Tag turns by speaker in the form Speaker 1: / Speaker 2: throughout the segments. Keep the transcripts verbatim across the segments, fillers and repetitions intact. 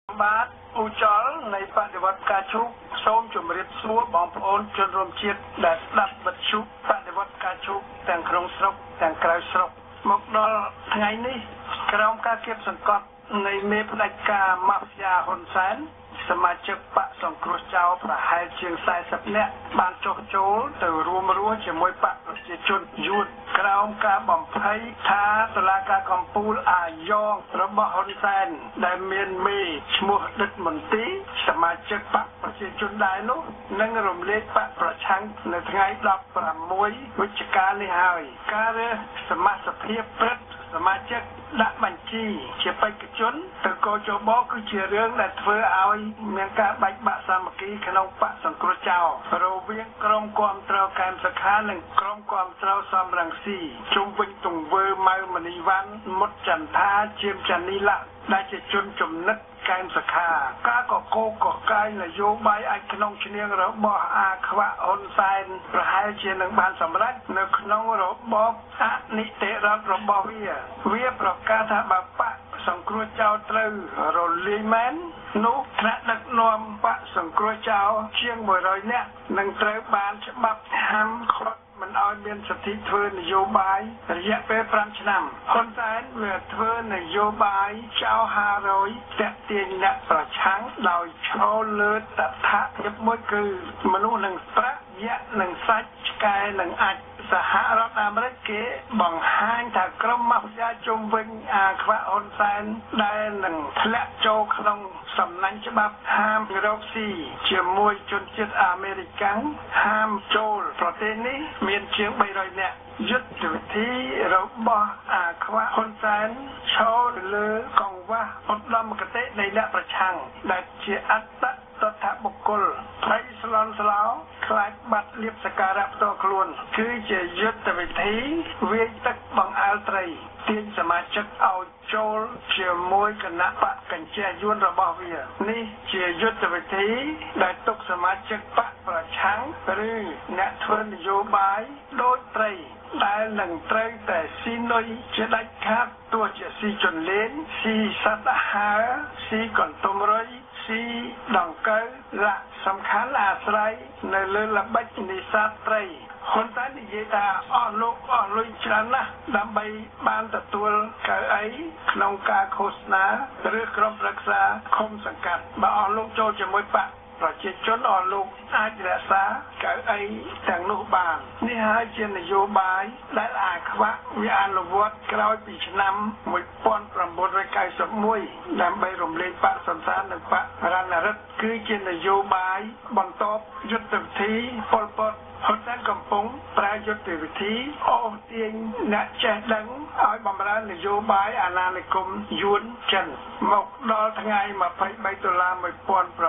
Speaker 1: បាទឧចលនៃបដិវត្តការជុកសូមជម្រាបសួរបងប្អូនជនរួមជាតិដែលស្ដាប់វិទ្យុបដិវត្តការជុកទាំងក្នុងស្រុកទាំងក្រៅស្រុកមកដល់ថ្ងៃនេះក្រោមការគៀបសង្កត់នៃមេផ្ដាច់ការម៉ាហ្វយ៉ាហ៊ុនសែនសមាជិកបកសង្គ្រោះចោលប្រហែលជាងสี่สิบនាក់បានចុះចូលទៅរួមរស់ជាមួយបកប្រជាជនយួនក្រោមការបំភ័យថាតុលាការកំពូលអាយ៉ងរបស់ហ៊ុនសែនដែលមានមេឈ្មោះដិតមន្ទីសមាជិកបកប្រជាជនដែរនោះនឹងរំលែកបកប្រឆាំងនៅថ្ងៃដប់ប្រាំមួយវិច្ឆិកានេះហើយការរើសសមាជិកភាពព្រឹទ្ធសមាជិកដាក់បញ្ជីជាបេក្ខជនទៅកោជបគឺជារឿងដែលធ្វើឲ្យមានការបែកបាក់សាមគ្គីក្នុងបកសង្គ្រោះចោលរវាងក្រុមគាំទ្រកែមសខានិងក្រុមគាំទ្រសំរងស៊ីជុំវិញទង្វើម៉ៅមនីវ៉ាន់មុតចន្ទថាជាមចានីឡាដែលជាជនចំណិតកែមសខាការកកោកកាយនយោបាយអាចក្នុងឈ្នាងរបស់អាខ្វាក់ហ៊ុនសែនប្រហែលជានឹងបានសម្រេចនៅក្នុងរបបអនិតិរដ្ឋរបស់វាវាប្រកាសថាបើបកសង្គ្រោះចោលត្រូវរលាយមែននោះថ្នាក់ដឹកនាំបកសង្គ្រោះចោលជាងមួយរយនាក់នឹងត្រូវបានច្បាប់ហាមឃាត់មិនឲ្យមានសិទ្ធិធ្វើនយោបាយរយៈពេលប្រាំឆ្នាំហ៊ុនសែនវាធ្វើនយោបាយចោលห้าร้อยតាក់ទាញអ្នកប្រឆាំងដោយឈរលើតថាភាពមួយគឺមនុស្សនឹងប្រាក់យៈនឹងសាច់ឆ្កែនឹងអាចសហរដ្ឋអាមេរិកគេបង្ហាញថាក្រុមម៉ាហ្វយ៉ាជុំវិញអាខ្វាក់ហ៊ុនសែនដែលនឹងធ្លាក់ចូលក្នុងសំណាញ់ច្បាប់ហាមរកស៊ីជាមួយជនជាតិអាមេរិកាំងហាមចូលប្រទេសនេះមានជាងបីរយនាក់យុទ្ធវិធីរបស់អាខ្វាក់ហ៊ុនសែនឈរលើកង្វះឧត្តមគតិនៃអ្នកប្រឆាំងដែលជាអត្តតថបុគ្គលភ័យស្លន់ស្លោខ្លាចបាត់លៀបសការៈផ្ទាល់ខ្លួនគឺជាយុទ្ធវិធីវាយទឹកបង្អើលត្រីទាញសមាជិកឲ្យចូលជាមួយគណៈបកកញ្ជះយួនរបស់វានេះជាយុទ្ធវិធីដែលទុកសមាជិកបកប្រឆាំងឬអ្នកធ្វើនយោបាយដូចត្រីដែលនឹងត្រូវតែស៊ីនុយជាដាច់ខាតទោះជាស៊ីជន់លេងស៊ីសត្វអាហារស៊ីកន្ទុំរុយស៊ីដង្កូវឡាសំខាន់អាស្រ័យនៅលើល្បិចនេសាទត្រីហ៊ុនសែននិយាយថាអស់លោកអស់លុយច្រើនណាស់ដើម្បីបានទទួលកៅអីក្នុងការឃោសនាឬក្រុមប្រឹក្សាឃុំសង្កាត់បើអស់លោកចូលជាមួយបកប្រជាជនអស់លោកអាចរក្សាកៅអីទាំងនោះបាននេះហើយជានយោបាយដែលអាខ្វាក់វាអនុវត្តក្រោយពីឆ្នាំmột nghìn chín trăm chín mươi mốtដើម្បីរំលែកបកសំសាននិងបករណរដ្ឋគឺជានយោបាយបន្តយុទ្ធវិធីប៉ុលពតហ៊ុនសែនកំពុងប្រើយុទ្ធវិធីអូសទាញអ្នកចេះដឹងឲ្យបម្រើនយោបាយអាណានិគមយួនចិនមកដល់ថ្ងៃยี่สิบสามតុលាmột nghìn chín trăm chín mươi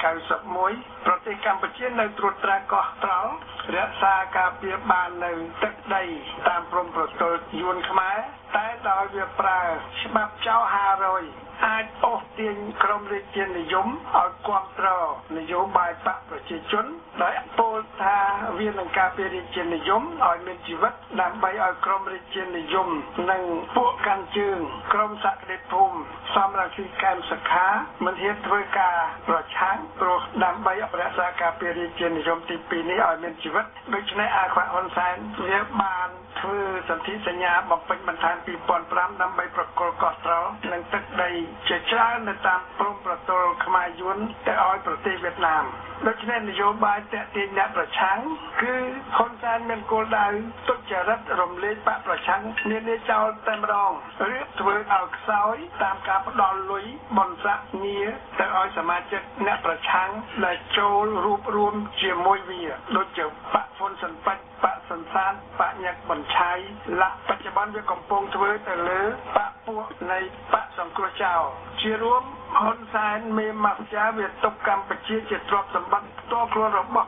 Speaker 1: mốtប្រទេសកម្ពុជានៅត្រួតត្រាកោះត្រល់រក្សាការពារបាននៅទឹកដីតាមព្រំប្រទល់យួនខ្មែរតែដោយវាប្រើច្បាប់ចោលห้าร้อยអាចអូសទាញក្រមរាជានិយមឲ្យគ្រប់គ្រងនយោបាយបកប្រជាជនដោយពោលថាវានឹងការពាររាជានិយមឲ្យមានជីវិតដើម្បីឲ្យក្រមរាជានិយមនិងពួកកាន់ជើងក្រមសក្តិភូមិសំរងស៊ីកែមសខាមិនហ៊ានធ្វើការប្រឆាំងព្រោះដើម្បីរក្សាការពាររាជានិយមទីពីរនេះឲ្យមានជីវិតដូច្នេះអាខ្វាក់ហ៊ុនសែនវាបានធ្វើសន្ធិសញ្ញាបំពេញបន្ថែមពីរពាន់ប្រាំដើម្បីប្រគល់កោះត្រល់និងទឹកដីជាច្រើននៅតាមព្រំប្រទល់ខ្មែរយួនទៅឲ្យប្រទេសវៀតណាមដូច្នេះនយោបាយតាក់ទាញអ្នកប្រឆាំងគឺហ៊ុនសែនមានគោលដៅទុច្ចរិតរំលែកបកប្រឆាំងនានាចោលតែម្ដងឬធ្វើឲ្យខ្សោយតាមការផ្ដល់លុយបនស័កងារទៅឲ្យសមាជិកអ្នកប្រឆាំងដែលចូលរួបរวมជាមួយវាដូចជាបកហ៊ុនសិនពេជ្របកសន្សានបកញឹកបញ្ឆៃលាក់បច្ចុប្បន្នវាកំពុងធ្វើទៅលើបកពួកនៃបកសង្គ្រោះចោលជារួមហ៊ុនសែនមេម៉ាហ្វយ៉ាវាទុកកម្ពុជាជាទ្រព្យសម្បត្តិផ្ទាល់ខ្លួនរបស់បក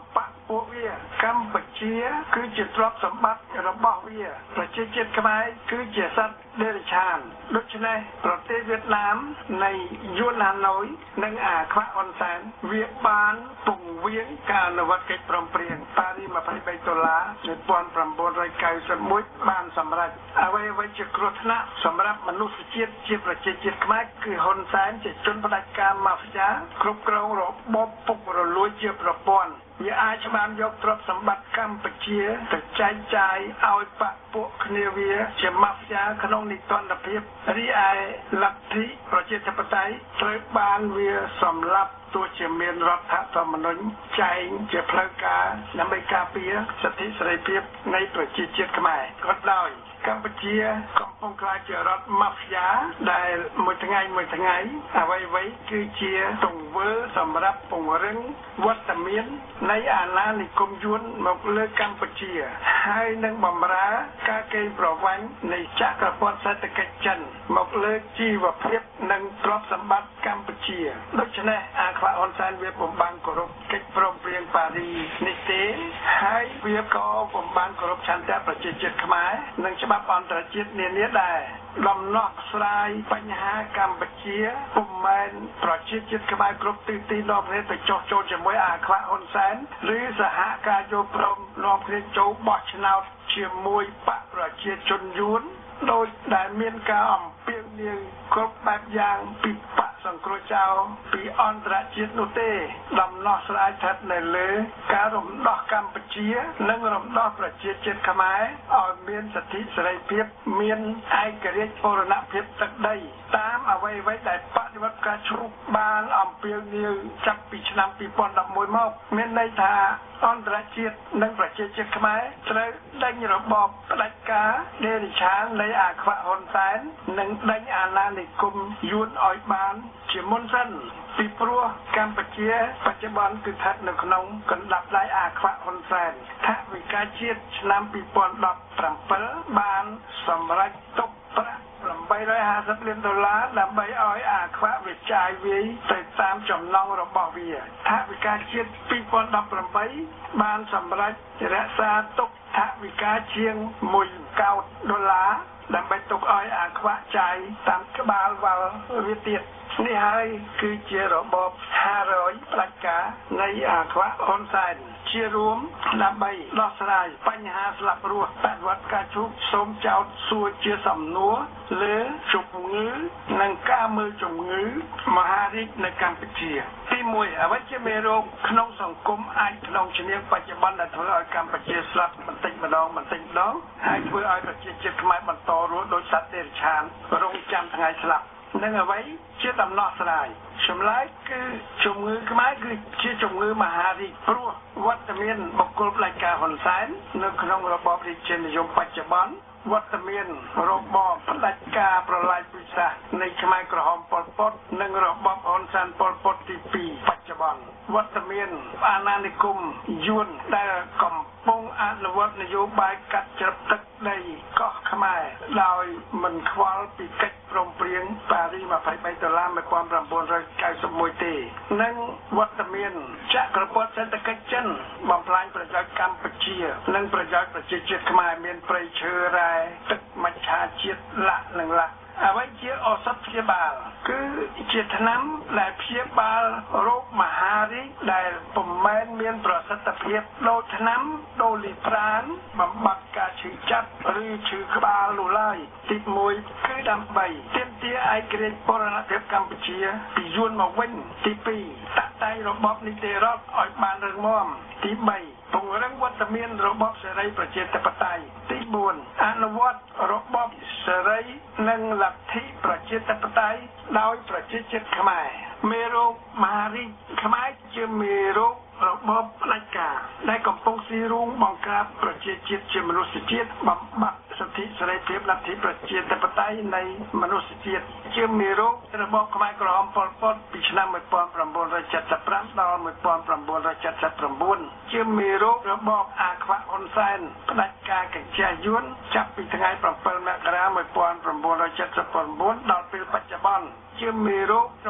Speaker 1: ពួកវាកម្ពុជាគឺជាទ្រព្យសម្បត្តិរបស់វាប្រជាជាតិខ្មែរគឺជាសត្វដេរឆានដូច្នេះប្រទេសវៀតណាមនៃយួនហាណូយនិងអាខ្វាក់អ៊ុនសែនវាបានពង្រៀងការអនុវត្តកិច្ចព្រមព្រៀងប៉ារីសยี่สิบสามដុល្លារឆ្នាំnineteen ninety-oneបានសម្រេចអ្វីអ្វីជាគ្រោះថ្នាក់សម្រាប់មនុស្សជាតិជាប្រជាជាតិខ្មែរគឺហ៊ុនសែនជាជនផ្ដាច់ការម៉ាហ្វីយ៉ាគ្រប់គ្រងរបបពុករលួយជាប្រព័ន្ធវាអាចបានយកទ្រព្យសម្បត្តិកម្ពុជាទៅចែកចាយឲ្យបកពួកគ្នាវាជាម៉ាហ្វីយ៉ាក្នុងនីតិរដ្ឋភាពរីឯលទ្ធិប្រជាធិបតេយ្យត្រូវបានវាសម្លាប់ទោះជាមានរដ្ឋធម្មនុញ្ញចែងជាផ្លូវការដើម្បីការពារសិទ្ធិសេរីភាពនៃប្រជាជាតិខ្មែរក៏ដោយកម្ពុជាកំពុងក្លាយជារដ្ឋម៉ាហ្វីយ៉ាដែលមួយថ្ងៃមួយថ្ងៃអ្វីអ្វីគឺជាទង្វើសម្រាប់ពង្រឹងវត្តមាននៃអាណានិគមយួនមកលើកម្ពុជាហើយនឹងបំរើការកេងប្រវ័ញ្ចនៃចក្រពត្តិសេដ្ឋកិច្ចចិនមកលើជីវភាពនិងទ្រព្យសម្បត្តិកម្ពុជាដូច្នេះអាខ្វាក់ហ៊ុនសែនវាបំបានគោរពកិច្ចព្រមព្រៀងប៉ារីសនេះទេហើយវាក៏បំបានគោរពឆន្ទៈប្រជាជាតិខ្មែរនិងច្បាប់អន្តរជាតិនានាដែរដំណោះស្រាយបញ្ហាកម្ពុជាពុំមែនប្រជាជាតិខ្មែរគ្រប់ទិសទីនាំគ្នាទៅចោះចូលជាមួយអាខ្វាក់ហ៊ុនសែនឬសហការយោព្រមនាំគ្នាចូលបោះឆ្នោតជាមួយបកប្រជាជនយួនដោយដែលមានការអំពាវនាវគ្រប់បែបយ៉ាងពីបកសង្គ្រោះចោលពីអន្តរជាតិនោះទេដំណោះស្រាយស្ថិតនៅលើការរំដោះកម្ពុជានិងរំដោះប្រជាជាតិខ្មែរឲ្យមានសិទ្ធិសេរីភាពមានឯករាជ្យបូរណភាពទឹកដីតាមអ្វីអ្វីដែលបដិវត្តការជ្រុះបានអំពាវនាវចាប់ពីឆ្នាំtwo thousand elevenមកមានន័យថាអន្តរជាតិនិងប្រជាជាតិខ្មែរត្រូវដេញរបបផ្ដាច់ការដេរិឆាននៃអាខ្វាក់ហ៊ុនសែននិងដេញអាណានិគមយួនឲ្យបានជាមុនសិនពីព្រោះកម្ពុជាបច្ចុប្បន្នគឺស្ថិតនៅក្នុងកណ្ដាប់ដៃអាខ្វាក់ហ៊ុនសែនថាវិការជាតិឆ្នាំtwo thousand seventeenបានសម្រេចទុកប្រាក់eight hundred fiftyលានដុល្លារដើម្បីឲ្យអាខ្វាក់វាចាយវាយទៅតាមចំណង់របស់វាថាវិការជាតិtwo thousand eighteenបានសម្រេចរក្សាទុកថាវិការជាងoneកោតដុល្លារដើម្បីទុកឲ្យអាខ្វាក់ចាយតាមក្បាលវល់វាទៀតនេះហើយគឺជារបបห้าร้อยផ្ដាច់ការនៃអាខ្វាក់ហ៊ុនសែនជារួមដើម្បីដោះស្រាយបញ្ហាស្លាប់រស់បដិវត្តការជូកសូមចោទសួរជាសំណួរលើជំងឺនិងការមើលជំងឺមហារីកនៅកម្ពុជាទីoneអ្វីជាមេរោគក្នុងសង្គមអាចក្នុងជំនាញបច្ចុប្បន្នដែលធ្វើឲ្យកម្ពុជាស្លាប់បន្តិចម្ដងបន្តិចម្ដងហើយធ្វើឲ្យប្រជាជាតិខ្មែរបន្តរស់ដោយសត្វទេរឆានរងចាំថ្ងៃស្លាប់នឹងអ្វីជាដំណោះស្រាយចម្លើយគឺជំងឺខ្មែរគឺជាជំងឺមហារីកព្រោះវត្តមានបុគ្គលផ្ដាច់ការហ៊ុនសែននៅក្នុងរបបរាជានិយមបច្ចុប្បន្នវត្តមានរបបផ្ដាច់ការប្រឡាយពូជសាសន៍នៃខ្មែរក្រហមប៉ុលពតនិងរបបហ៊ុនសែនប៉ុលពតទីtwoបច្ចុប្បន្នវត្តមានអាណានិគមយួនដែលកំពុងអនុវត្តនយោបាយកាត់ជ្រឹបទឹកដីកោះខ្មែរដោយមិនខ្វល់ពីកិច្ចព្រមព្រៀងប៉ារីសยี่สิบสามដុល្លារnineteen ninety-oneទេនិងវត្តមានចក្រពត្តិសេដ្ឋកិច្ចចិនបំផ្លាញប្រយោជន៍កម្ពុជានិងប្រយោជន៍ប្រជាជាតិខ្មែរមានប្រៃឈើរ៉ែទឹកមច្ឆាជាតិលាក់និងលាក់អ្វីជាឱសថព្យាបាលគឺជាថ្នាំដែលព្យាបាលរោគមហារីកដែលពុំមែនមានប្រសិទ្ធភាពដូចថ្នាំដូលីប្រានបំបត្តិការឈឺចាប់ឬឈឺក្បាលនោះឡើយទីoneគឺដើម្បីទាមទារឯករាជ្យបូរណភាពកម្ពុជាពីយួនមកវិញទីtwoតាក់តែងរបបនីតិរដ្ឋឲ្យបានរឹងមាំទីthreeពង្រឹងវត្តមានរបបសេរីប្រជាធិបតេយ្យទីfourអនុវត្តរបបសេរីនិងលទ្ធិប្រជាធិបតេយ្យដោយប្រជាជាតិខ្មែរមេរោគមហារីកខ្មែរជាមេរោគរបបផ្ដាច់ការដែលកំពុងស៊ីរូងបង្ក្រាបប្រជាជាតិជាមនុស្សជាតិបំបត្តិសិទ្ធិសេរីភាពលទ្ធិប្រជាធិបតេយ្យនៃមនុស្សជាតិជាមេរោគរបបខ្មែរក្រហមប៉ុលពតពីឆ្នាំnineteen seventy-fiveដល់nineteen seventy-nineជាមេរោគរបបអាខ្វាក់ហ៊ុនសែនផ្ដាច់ការកញ្ជះយួនចាប់ពីថ្ងៃsevenមករាnineteen seventy-nineដល់ពេលបច្ចុប្បន្នជាមេរោគរប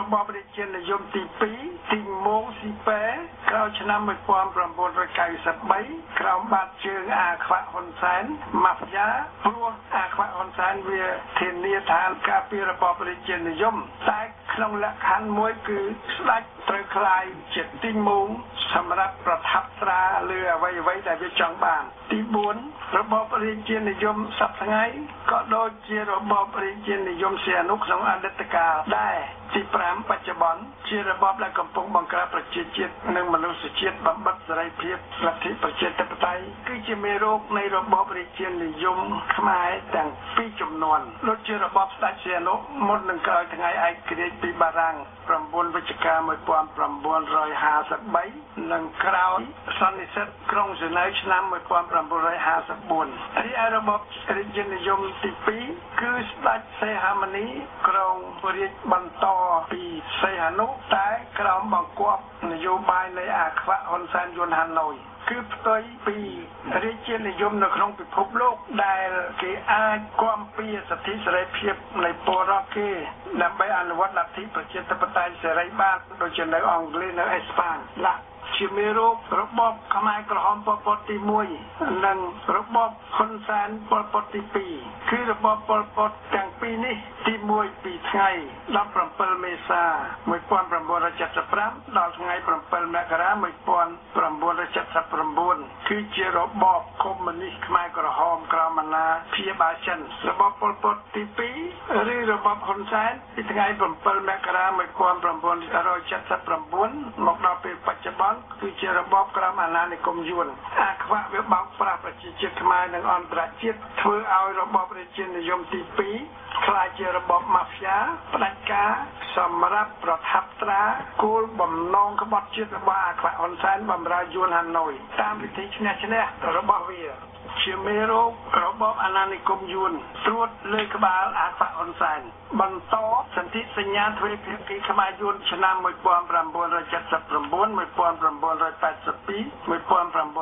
Speaker 1: บอบริจินนิยมទីពីរទីម៉ងស៊ីប៉ែក្រោយឆ្នាំmột nghìn chín trăm chín mươi baក្រោមបាតជើងអាខ្វាក់ហ៊ុនសែនម៉ាហ្វីយ៉ាព្រោះអាខ្វាក់ហ៊ុនសែនវាធានាថាការពីរបបរិจินនិយមតែក្នុងលក្ខខណ្ឌមួយគឺស្ដេចត្រូវខ្លាយជាទីម៉ងសម្រាប់ប្រថាប់ត្រាលើអ្វីអ្វីដែលវាចង់បានទីbốnរបបរាជានិយមសប្តាហ៍ថ្ងៃក៏ដូចជារបបរាជានិយមសៀនុក្នុងអតីតកាលដែរទីห้าបច្ចុប្បន្នជារបបដែលកំពុងបង្កើតប្រជាជាតិនិងមនុស្សជាតិបំបត្តិសេរីភាពលទ្ធិប្រជាធិបតេយ្យគឺជាមេរោគនៃរបបរាជានិយមខ្មែរទាំងពីរចំនួនដូចជារបបស្ដេចសៀនុមុននឹងក្រោយថ្ងៃឯករាជ្យពីបារាំង9វិច្ឆិកាmột nghìn chín trăm năm mươi baនិងក្រោយសន្និសីទក្រុងហ្សឺណែវឆ្នាំmột nghìn chín trăm năm mươi tưរីឯរបបរាជានិយមទីពីរគឺស្ដេចសីហមុនីក្រុងរាជបន្តពីសីហនុតែក្រោមបង្គាប់នយោបាយនៃអាខ្វាក់ហ៊ុនសែនយួនហាណូយគឺផ្ទុយពីរាជានិយមនៅក្នុងពិភពលោកដែលគេអាចគាំពៀសិទ្ធិសេរីភាពនៃពលរដ្ឋគេដើម្បីអនុវត្តលទ្ធិប្រជាធិបតេយ្យសេរីបានដូចជានៅអង់គ្លេសនៅអេស្ប៉ាញឡាជាមេរោគរបបខ្មែរក្រហមប៉ុលពតទីមួយនិងរបបហ៊ុនសែនប៉ុលពតទីពីរគឺរបបប៉ុលពតទាំងពីរនេះទីមួយពីថ្ងៃដប់ប្រាំពិលមេសាmột nghìn chín trăm bảy mươi lămដល់ថ្ងៃប្រាំពិលមករាmột nghìn chín trăm bảy mươi chínគឺជារបបកុម្មុយនីសខ្មែរក្រហមក្រមអាណាព្យាបាលចិនរបបប៉ុលពតទីពីរឬរបបហ៊ុនសែនពីថ្ងៃប្រាំពិលមករាmột nghìn chín trăm bảy mươi chínមកដល់ពេលបច្ចុប្បន្នគឺជារបបក្រមអាណានិគមយួនអាខ្វាក់វាបោកប្រាស់ប្រជាជាតិខ្មែរនិងអន្តរជាតិធ្វើឲ្យរបបរាជានិយមទីពីរខ្លាចជារបបម៉ាហ្វីយ៉ាផ្ដាច់ការសម្រាប់ប្រថាប់ត្រាគោលបំណងក្បត់ជាតិរបស់អាខ្វាក់ហ៊ុនសែនបម្រើយួនហាណូយតាមវិធីឈ្នះឈ្នះរបស់វាជាមេរោគរបបអាណានិគមយួនត្រួតលើក្បាលអាខ្វាក់ហ៊ុនសែនបន្តសន្ធិសញ្ញាទ្វេភាគីខ្មែរយួនឆ្នាំmột nghìn chín trăm bảy mươi chín một nghìn chín trăm tám mươi two một nghìn chín trăm tám mươi two một nghìn chín trăm tám mươi ba một nghìn chín trăm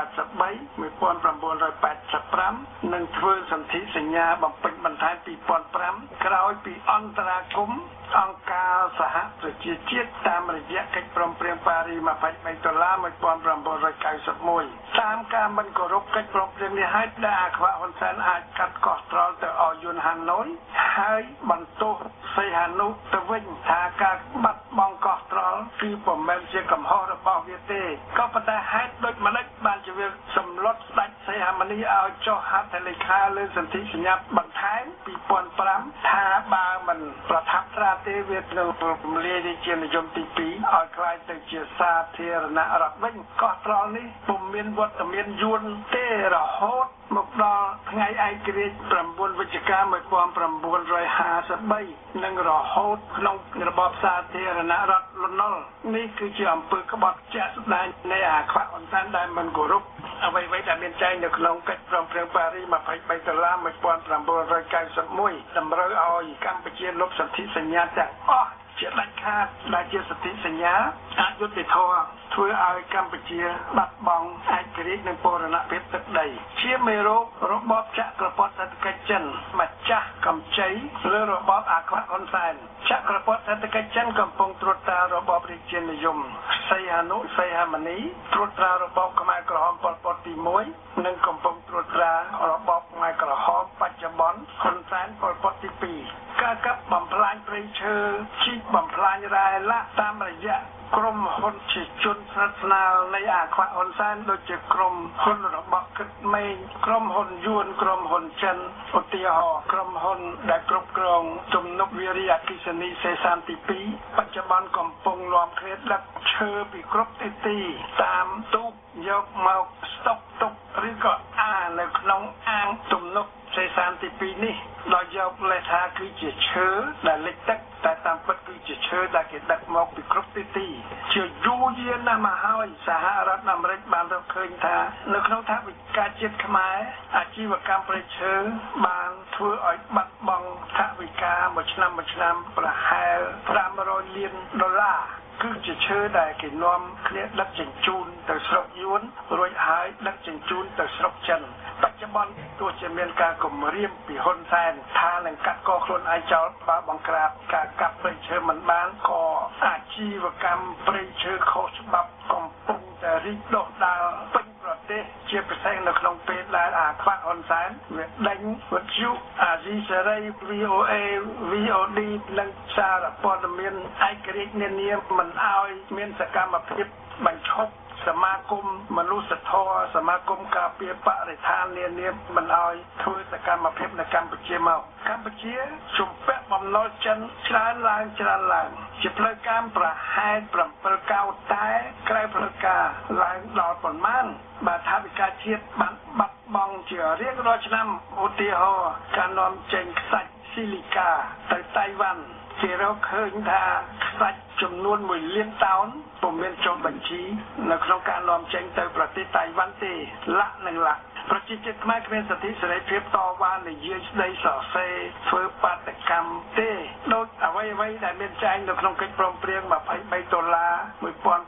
Speaker 1: tám mươi fiveនិងធ្វើសន្ធិសញ្ញាបំពេញបន្ថែមtwo thousand fiveក្រោយពីអន្តរាគមន៍អង្គការសហប្រជាជាតិតាមរយៈកិច្ចព្រមព្រៀងប៉ារីសtwenty-threeដុល្លារmột nghìn chín trăm ninety-oneតាមការមិនគោរពកិច្ចព្រមព្រៀងនេះហើយដែលអាខ្វាក់ហ៊ុនសែនអាចកាត់កោះត្រល់ទៅឲ្យយួនហាណូយហើយបន្ទោសសីហនុទៅវិញថាការបាត់បង់កោះត្រល់គឺពុំមែនជាកំហុសរបស់វាទេក៏ប៉ុន្តែហេតុដូចម្ដេចបានជាវាសម្លុតស្ដេចសីហមុនីឲ្យចុះហត្ថលេខាលើសន្ធិសញ្ញាបន្ថែមtwo thousand fiveថាបើមិនប្រថាប់ត្រាទេវានឹងរំលាយរាជានិយមទីពីរឲ្យក្លាយទៅជាសាធារណរដ្ឋវិញកោះត្រល់នេះពុំមានវត្តមានយួនទេរហូតមកដល់ថ្ងៃឯករាជ្យnineវិច្ឆិកាmột nghìn chín trăm fifty-threeនិងរហូតក្នុងរបបសាធារណរដ្ឋលន់នល់នេះគឺជាអំពើក្បត់ជាក់ស្ដែងនៃអាខ្វាក់ហ៊ុនសែនដែលមិនគោរពអ្វីៗដែលមានចែងនៅក្នុងកិច្ចព្រមព្រៀងប៉ារីសtwenty-threeដុល្លារmột nghìn chín trăm ninety-oneតម្រូវឲ្យកម្ពុជាលុបសន្ធិសញ្ញាទាំងអស់ជាដាច់ខាតដែលជាសន្ធិសញ្ញាអយុត្តិធម៌ធ្វើឲ្យកម្ពុជាបាត់បង់ឯករាជ្យនិងបូរណភាពទឹកដីជាមេរោគរបបចក្រពត្តិសេដ្ឋកិច្ចចិនម្ចាស់កម្ចីលើរបបអាខ្វាក់ហ៊ុនសែនចក្រពត្តិសេដ្ឋកិច្ចចិនកំពុងត្រួតត្រារបបរាជានិយមសីហនុសីហមុនីត្រួតត្រារបបខ្មែរក្រហមប៉ុលពតទីoneនិងកំពុងត្រួតត្រារបបខ្មែរក្រហមបច្ចុប្បន្នហ៊ុនសែនប៉ុលពតទីtwoការកាប់បំផ្លាញព្រៃឈើជីកបំផ្លាញរ៉ែឡាក់តាមរយៈក្រុមហ៊ុនជាជនស្និទ្ធស្នាលនៃអាខ្វាក់ហ៊ុនសែនដូចជាក្រុមហ៊ុនរបស់គិតមេងក្រុមហ៊ុនយួនក្រុមហ៊ុនចិនឧទាហរណ៍ក្រុមហ៊ុនដែលគ្រប់គ្រងទំនប់វារីអគ្គិសនីសេសានទីtwoបច្ចុប្បន្នកំពុងនាំគ្នាដឹកឈើពីគ្រប់ទិសទីតាមទូកយកមកស្តុកទុកឬក៏អានៅក្នុងអាងទំនប់សេសានទីtwoនេះដោយយកលេខថាគឺជាឈើដែលលិចទឹកតែតាមពិតគឺជាឈើដែលគេដឹកមកពីគ្រប់ទិសទីជាយូរយារណាស់មកហើយសហរដ្ឋអាមេរិកបានរកឃើញថានៅក្នុងថវិកាជាតិខ្មែរអាជីវកម្មព្រៃឈើបានធ្វើឲ្យបាត់បង់ថវិកាមួយឆ្នាំមួយឆ្នាំប្រហែលfive hundredលានដុល្លារគឺជាឈើដែលគេនាំគ្នាដឹកជញ្ជូនទៅស្រុកយួនរួចហើយដឹកជញ្ជូនទៅស្រុកចិនបច្ចុប្បន្នទោះជាមានការគម្រាមពីហ៊ុនសែនថានឹងកាត់កខ្លួនឯងចោលបើបង្ក្រាបការកាប់ព្រៃឈើមិនបានក៏អាជីវកម្មព្រៃឈើខុសច្បាប់កំពុងតែរីកដុះដាលពេញប្រទេសជាពិសេសនៅក្នុងពេលដែលអាខ្វាក់ហ៊ុនសែនវាដេញវិទ្យុអាស៊ីសេរី វី អូ អេ វី អូ ឌី និងសារព័ត៌មានឯករាជ្យនានាមិនឲ្យមានសកម្មភាពបញ្ឈប់សមាគមមនុស្សធម៌សមាគមការពារបរិស្ថាននានាមិនឲ្យធ្វើសកម្មភាពនៅកម្ពុជាមកកម្ពុជាជំពាក់បំណុលចិនច្រើនឡើងច្រើនឡើងជាផ្លូវការប្រហែលប្រាំពីរកោតតែក្រៅផ្លូវការឡើងដល់ប៉ុន្មានបើថាវិការជាតិបានបាត់បង់ជារៀងរាល់ឆ្នាំឧទាហរណ៍ការនាំចេញខ្សាច់ស៊ីលីកាទៅតៃវ៉ាន់គេរកឃើញថាខ្សាច់ចំនួនមួយលានតោនពុំមានចុះបញ្ជីនៅក្នុងការនាំចេញទៅប្រទេសតៃវ៉ាន់ទេលាក់នឹងលាក់ប្រជាជាតិខ្មែរគ្មានសិទ្ធិសេរីភាពតវ៉ានិយាយស្ដីសរសេរធ្វើបាតកម្មទេដូចអ្វីអ្វីដែលមានចែងនៅក្នុងកិច្ចព្រមព្រៀងยี่สิบสามដុល្លារnineteen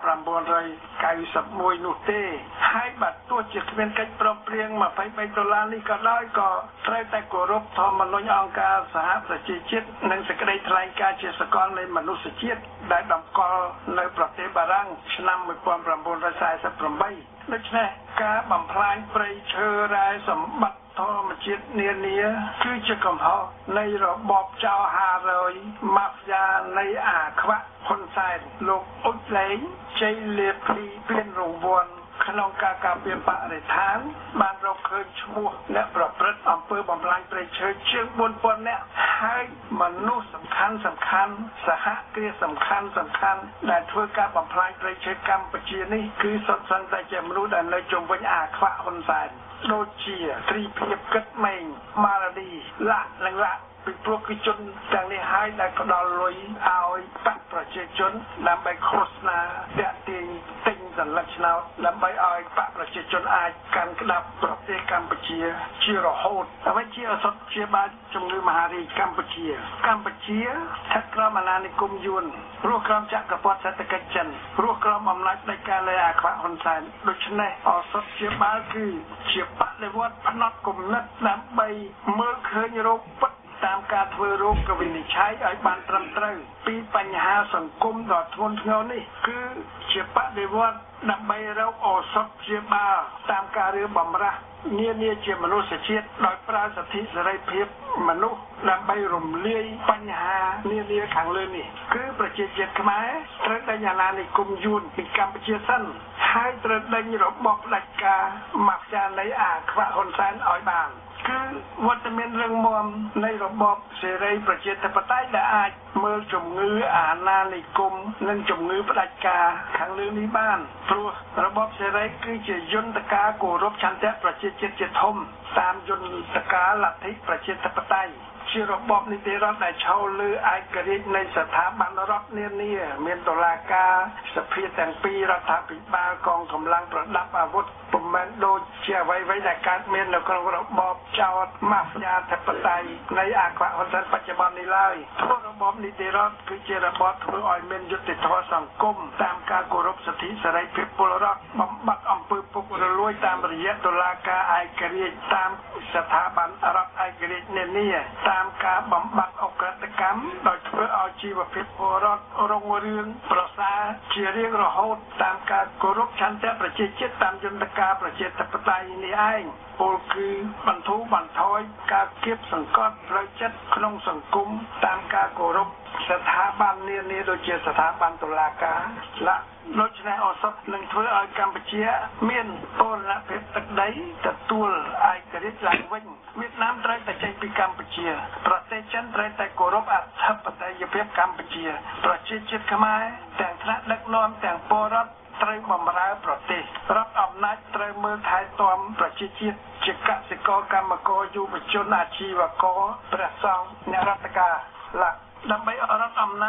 Speaker 1: ninety-oneនោះទេហើយបើទោះជាគ្មានកិច្ចព្រមព្រៀងยี่สิบสามដុល្លារនេះក៏ដោយក៏ត្រូវតែគោរពធម្មនុញ្ញអង្គការសហប្រជាជាតិនិងសេចក្តីថ្លែងការណ៍ជាសកលនៃមនុស្សជាតិដែលតម្កល់នៅប្រទេសបារាំងឆ្នាំnineteen forty-eightដូច្នេះការបំផ្លាញព្រៃឈើរ៉ែសម្បត្តិធម្មជាតិនានាគឺជាកំហុសនៃរបបចៅហារយម៉ាហ្វយ៉ានៃអាខ្វាក់ហ៊ុនសែនលោកអ៊ុចលេងជ័យលាភីពានរង្វាន់ក្នុងការការពារបរិស្ថានបានរកឃើញឈ្មោះអ្នកប្រព្រឹត្តអំពើបំផ្លាញព្រៃឈើជាងbốnពាន់នាក់ហើយមនុស្សសំខាន់សំខាន់សហគ្រាសសំខាន់សំខាន់ដែលធ្វើការបំផ្លាញព្រៃឈើកម្ពុជានេះគឺសុទ្ធសឹងតែជាមនុស្សដែលនៅជុំវិញអាខ្វាក់ហ៊ុនសែនដូចជាត្រីភិបកិតមេងម៉ារ៉ាឌីលាក់និងលាក់ពីព្រោះគឺជនទាំងនេះហើយដែលផ្ដល់លុយឲ្យបកប្រជាជនដើម្បីឃោសនាតាក់ទាញទិញសន្លឹកឆ្នោតដើម្បីឲ្យបកប្រជាជនអាចកាន់ក្តាប់ប្រទេសកម្ពុជាជារហូតអ្វីជាអសត់ជាបាជំងឺមហារីកកម្ពុជាកម្ពុជាស្ថិតក្រោមអាណានិគមយួនរស់ក្រោមចក្រពត្តិសេដ្ឋកិច្ចចិនរស់ក្រោមអំណាចផ្ដាច់ការលើអាខ្វាក់ហ៊ុនសែនដូច្នេះអសត់ជាបាគឺជាបដិវត្តផ្នត់គំនិតដើម្បីមើលឃើញរោគពិតតាមការធ្វើរោគវិនិច្ឆ័យឲ្យបានត្រឹមត្រូវពីបញ្ហាសង្គមដ៏ធ្ងន់ធ្ងរនេះគឺជាបដិវត្តដើម្បីរកឱសថព្យាបាលតាមការរៀបបំរាស់នានាជាមនុស្សជាតិដោយប្រើសិទ្ធិសេរីភាពមនុស្សដើម្បីរំលាយបញ្ហានានាខាងលើនេះគឺប្រជាជាតិខ្មែរត្រូវដេញអាណានិគមយួនពីកម្ពុជាសិនហើយត្រូវដេញរបបផ្ដាច់ការម៉ាហ្វយ៉ានៃអាខ្វាក់ហ៊ុនសែនឲ្យបានគឺវត្តមានរឹងមាំនៃរបបសេរីប្រជាធិបតេយ្យដែលអាចមើលជំងឺអាណានិគមនិងជំងឺផ្ដាច់ការខាងលើនេះបានព្រោះរបបសេរីគឺជាយន្តការគោរពឆន្ទៈប្រជាជាតិជាធំតាមយន្តការលទ្ធិប្រជាធិបតេយ្យជារបបនីតិរដ្ឋដែលឈរលើឯករាជ្យនៃស្ថាប័នរដ្ឋនានាមានតុលាការសភាទាំងពីររដ្ឋាភិបាលកងកម្លាំងប្រដាប់អាវុធពុំមែនដូចជាអ្វីៗដែលកើតមាននៅក្នុងរបបចោតម៉ាហ្វយ៉ាធិបតេយ្យនៃអាខ្វាក់ហ៊ុនសែនបច្ចុប្បន្ននេះឡើយព្រោះរបបនីតិរដ្ឋគឺជារបបធ្វើឲ្យមានយុត្តិធម៌សង្គមតាមការគោរពសិទ្ធិសេរីភាពពលរដ្ឋបំបត្តិអំពើពុករលួយតាមរយៈតុលាការឯករាជ្យតាមស្ថាប័នរដ្ឋឯករាជ្យនានាតាមការបំបត្តិអក្រិតកម្មដោយធ្វើឲ្យជីវភាពពលរដ្ឋរុងរឿងប្រសើរជារៀងរហូតតាមការគោរពឆន្ទៈប្រជាជាតិតាមយន្តការប្រជាធិបតេយ្យនេះឯងពលគឺបន្ធូរបន្ថយការគៀបសង្កត់ផ្លូវចិត្តក្នុងសង្គមតាមការគោរពស្ថាប័ននានាដូចជាស្ថាប័នតុលាការឡាដូច្នេះឱសថនឹងធ្វើឲ្យកម្ពុជាមានពលនភាពទឹកដីទទួលឯករាជ្យឡើងវិញវៀតណាមត្រូវតែចេញពីកម្ពុជាប្រទេសចិនត្រូវតែគោរពអធិបតេយ្យភាពកម្ពុជាប្រជាជាតិខ្មែរទាំងថ្នាក់ដឹកនាំទាំងពលរដ្ឋត្រូវបម្រើប្រទេសរដ្ឋអំណាចត្រូវមើលថែទាំប្រជាជាតិជាកសិករកម្មករយុវជនអាជីវករព្រះសង្ឃអ្នករដ្ឋការឡាដើម្បីរដ្ឋអំណាច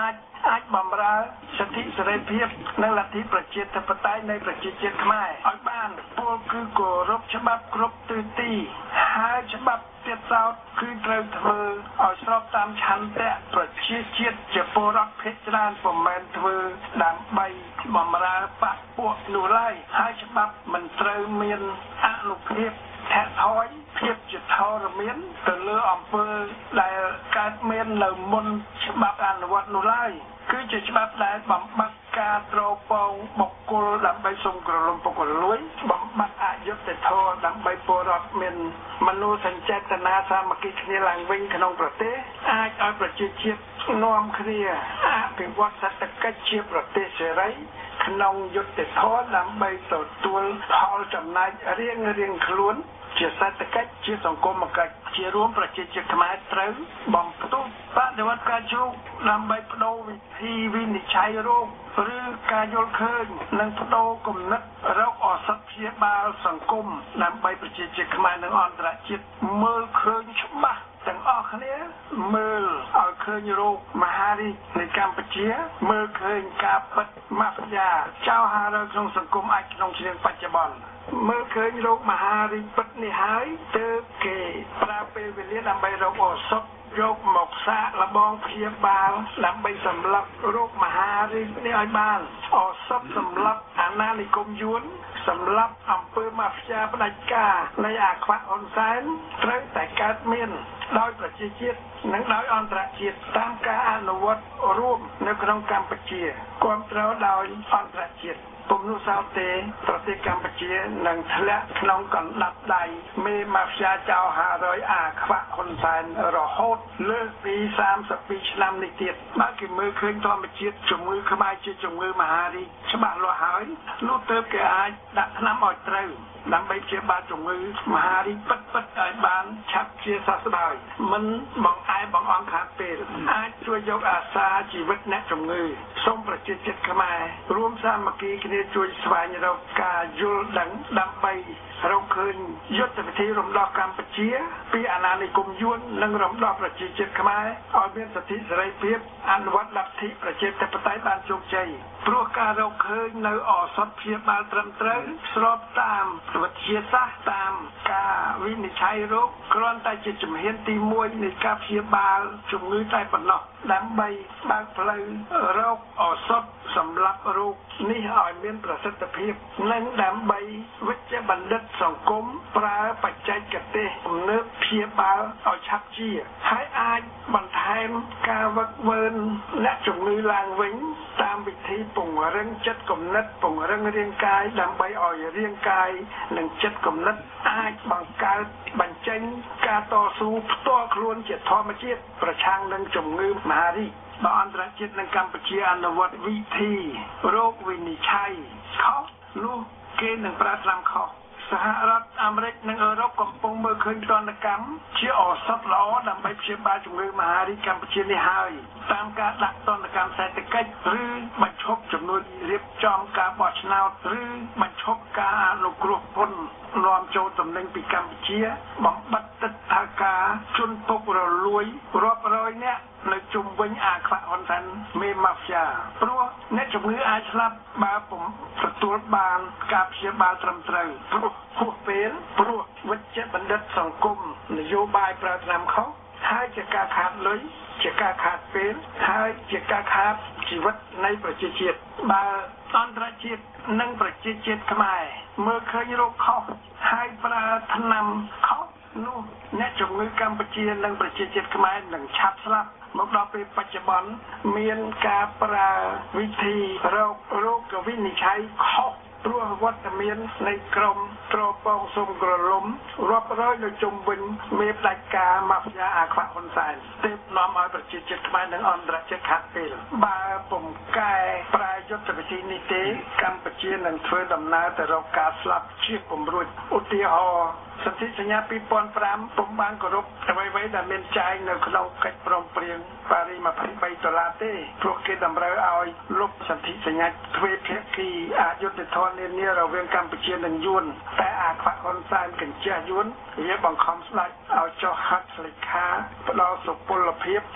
Speaker 1: អាចបំរើសិទ្ធិសេរីភាពនិងលទ្ធិប្រជាធិបតេយ្យនៃប្រជាជាតិខ្មែរឲ្យបានពលគឺគោរពច្បាប់គ្រប់ទិសទីហើយច្បាប់ទៀតសោតគឺត្រូវធ្វើឲ្យស្របតាមឆន្ទៈប្រជាជាតិជាពលរដ្ឋភាគច្រើនពុំមែនធ្វើដើម្បីបំរើបកពួកនោះឡើយហើយច្បាប់មិនត្រូវមានអនុភាពថែថយភាពជាធរមានទៅលើអំពើដែលកើតមាននៅមុនច្បាប់អនុវត្តនោះឡើយគឺជាច្បាប់ដែលបំបត្តិការត្រោពងបុគ្គលដើម្បីសុំក្រឡុំពុករលួយបំបត្តិអយុត្តិធម៌ដើម្បីពលរដ្ឋមានមនោសញ្ចេតនាសាមគ្គីគ្នាឡើងវិញក្នុងប្រទេសអាចឲ្យប្រជាជាតិនាំគ្នាអភិវឌ្ឍសេដ្ឋកិច្ចជាប្រទេសសេរីក្នុងយុត្តិធម៌ដើម្បីទទួលផលចំណែករៀងរៀងខ្លួនជាសេដ្ឋកិច្ចជាសង្គមគិច្ចជារួមប្រជាជាតិខ្មែរត្រូវបំផ្ទុះបដិវត្តការជ្រុកដើម្បីបដូរវិធីវិនិច្ឆ័យរោគឬការយល់ឃើញនិងបដូរគំនិតរោគឱសថព្យាបាលសង្គមដើម្បីប្រជាជាតិខ្មែរនិងអន្តរជាតិមើលឃើញច្បាស់ទាំងអស់គ្នាមើលឲ្យឃើញរោគមហារីកនៃកម្ពុជាមើលឃើញការពិតម៉ាហ្វយ៉ាចៅហារក្នុងសង្គមអាចក្នុងឆ្នាំបច្ចុប្បន្នមើលឃើញរោគមហារីកពិតនេះហើយទើបគេប្រើពេលវេលាដើម្បីរកឱសថយកមកសាកល្បងព្យាបាលដើម្បីសម្លាប់រោគមហារីកនេះឲ្យបានឱសថសម្លាប់អាណានិគមយួនសម្លាប់អំពើម៉ាហ្វយ៉ាផ្ដាច់ការនៃអាខ្វាក់ហ៊ុនសែនត្រូវតែកើតមានដោយប្រជាជាតិនិងដោយអន្តរជាតិតាមការអនុវត្តរួមនៅក្នុងកម្ពុជាគាំទ្រដោយអន្តរជាតិពុំនោះសោតទេប្រទេសកម្ពុជានឹងធ្លាក់ក្នុងកណ្ដាប់ដៃមេម៉ាហ្វយ៉ាចៅហារយអាខ្វាក់ហ៊ុនសែនរហូតលើសពីសាមសិបពីរឆ្នាំនេះទៀតបើគេមើលឃើញធម្មជាតិជំងឺក្បែរជាជំងឺមហារីកច្បាស់លាស់ហើយនោះទើបគេអាចដាក់ថ្នាំឲ្យត្រូវដើម្បីព្យាបាលជំងឺមហារីកពិតពិតឲ្យបានឆាប់ជាសះស្បើយមិនបង្អែបង្អង់ខាតពេលអាចជួយយកអាសាជីវិតអ្នកជំងឺសូមប្រជាជាតិខ្មែររួមសាមគ្គីគ្នាជួយស្វែងរកការយល់ដឹងដើម្បីរកឃើញយុទ្ធវិធីរំដោះកម្ពុជាពីអាណានិគមយួននិងរំដោះប្រជាជាតិខ្មែរឲ្យមានសិទ្ធិសេរីភាពអនុវត្តលទ្ធិប្រជាធិបតេយ្យបានជោគជ័យព្រោះការរកឃើញនៅឱសថព្យាបាលត្រឹមត្រូវស្របតាមវិទ្យាសាស្ត្រតាមការវិនិច្ឆ័យរោគគ្រាន់តែជាជំហានទីមួយនៃការព្យាបាលជំងឺតែប៉ុណ្ណោះដើម្បីបើកផ្លូវរកឱសថសម្រាប់រោគនេះឲ្យមានប្រសិទ្ធភាពនិងដើម្បីវិជ្ជបណ្ឌិតសង្គមប្រើបច្ចេកទេសទំនើបព្យាបាលឲ្យឆាប់ជាហើយអាចបន្ថែមការវឹកវើអ្នកជំងឺឡើងវិញតាមវិធីពង្រឹងចិត្តគំនិតពង្រឹងរាងកាយដើម្បីឲ្យរាងកាយនិងចិត្តគំនិតអាចបង្កើតបញ្ចេញការតស៊ូផ្ទាល់ខ្លួនជាធម្មជាតិប្រឆាំងនឹងជំងឺមហារីកបើអន្តរជាតិនិងកម្ពុជាអនុវត្តវិធីរោគវិនិច្ឆ័យខុសនោះគេនឹងប្រើថ្នាំខុសសហរដ្ឋអាមេរិកនិងអឺរ៉ុបកំពុងមើលឃើញទណ្ឌកម្មជាឱសថល្អដើម្បីព្យាបាលជំងឺមហារីកកម្ពុជានេះហើយតាមការដាក់ទណ្ឌកម្មសេដ្ឋកិច្ចឬបញ្ឈប់ចំនួនរៀបចំការបោះឆ្នោតឬបញ្ឈប់ការអនុគ្រោះពន្ធនាំចូលទំនិញពីកម្ពុជាបំបត្តិទឹកថាការជនពុករលួយរាប់រយនាក់នៅជុំវិញអាខ្វាក់ហ៊ុនសែនមេម៉ាហ្វយ៉ាព្រោះអ្នកជំងឺអាចស្លាប់បើពុំទទួលបានការព្យាបាលត្រឹមត្រូវព្រោះហួសពេលព្រោះវិជ្ជបណ្ឌិតសង្គមនយោបាយប្រើថ្នាំខុសហើយជាការខាតលុយជាការខាតពេលហើយជាការខាតជីវិតនៃប្រជាជាតិបើអន្តរជាតិនិងប្រជាជាតិខ្មែរមើលឃើញរោគខុសហើយប្រើថ្នាំខុសនោះអ្នកជំងឺកម្ពុជានិងប្រជាជាតិខ្មែរនឹងឆាប់ស្លាប់មកដល់ពេលបច្ចុប្បន្នមានការប្រើវិធីរោគរោគវិនិច្ឆ័យខុសព្រោះវត្តមាននៃក្រមត្រពងសុំក្រលំរាប់រយនៅជុំវិញមេផ្ដាច់ការម៉ាហ្វយ៉ាអាខ្វាក់ហ៊ុនសែនទើបនាំឲ្យប្រជាជាតិខ្មែរនិងអន្តរជាតិខាត់ពេលបើពុំកែប្រែយុទ្ធវិធីនេះទេកម្ពុជានឹងធ្វើដំណើរទៅរកការស្លាប់ជាពំរួចឧទាហរណ៍សន្ធិសញ្ញាពីរពាន់ប្រាំពុំបានគោរពអ្វីៗដែលមានចែងនៅក្នុងកិច្ចព្រមព្រៀងប៉ារីសยี่สิบสามដុល្លារទេព្រោះគេតម្រូវឲ្យលុបសន្ធិសញ្ញាទ្វេភាគីអយុត្តិធម៌នានារវាងកម្ពុជានិងយួនតែអាខ្វាក់ហ៊ុនសែនកញ្ជះយួនវាបង្ខំស្ដេចឲ្យចុះហត្ថលេខាផ្ដល់សុពលភាព